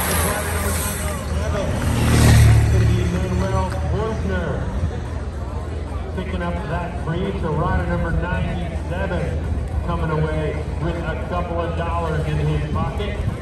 Picking up that free, so rider number 97 coming away with a couple of dollars in his pocket.